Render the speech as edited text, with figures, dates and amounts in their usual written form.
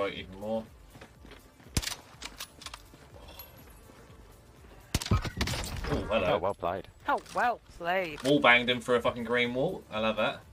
destroy it even more. Oh, hello. Oh, well played. Oh, well played. Wall banged him for a fucking green wall. I love that.